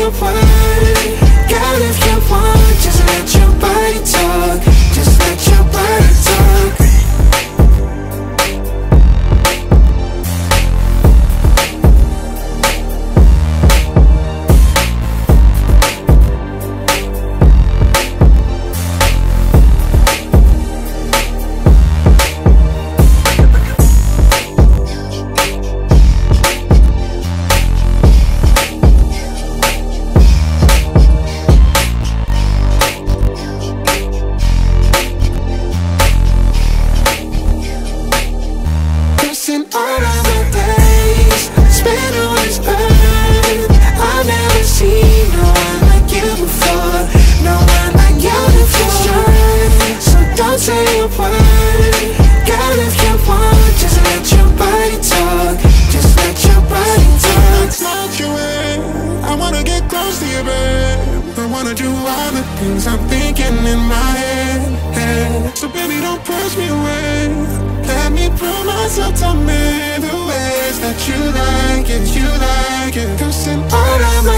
a word. Girl, if you want, just let your body talk. Just let your body talk. All of the days spent on this earth, I've never seen no one like you before. No one like you before. So don't say a word. Girl, if you want, just let your body talk. Just let your body talk. Lock you in, I wanna get close to you, babe. I wanna do all the things I'm thinking in my head. So baby, don't push me away. Let me prove myself to me the ways that you like it, you like it. 'Cause in all of my